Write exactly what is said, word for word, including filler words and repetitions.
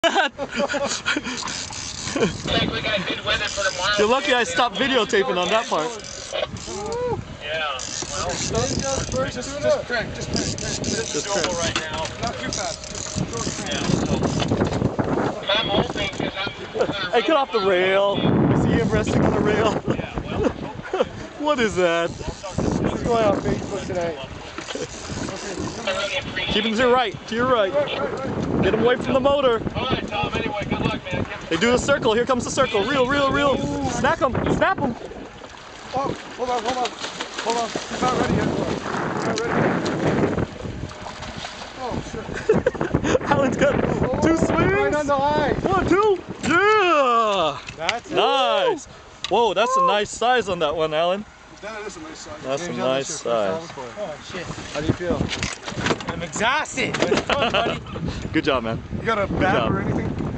You're lucky I stopped videotaping on that part. Yeah. Well, just, just, just crank, just crank, crank. just crank right now. Not too fast. Just yeah, so. I'm hoping because I'm. Hey, get off the rail. I see him resting on the rail. Yeah, well. What is that? This is going on Facebook tonight. Keep him to your right, to your right. Get him away from the motor. All right, Tom, anyway, good luck, man. They do the circle. Here comes the circle. Reel, reel, reel. Snack him. Snap him. Oh, hold on, hold on. Hold on. He's not ready yet. He's not ready. Oh, shit. Alan's got Oh, two swings. Right on the line. One, two. Yeah. That's it. Nice. Whoa, that's a nice size on that one, Alan. That is a nice size. That's a James, nice this your first size. time for it. Oh shit. How do you feel? I'm exhausted. But it's fun, buddy. Good job, man. You got a Good bat job. or anything?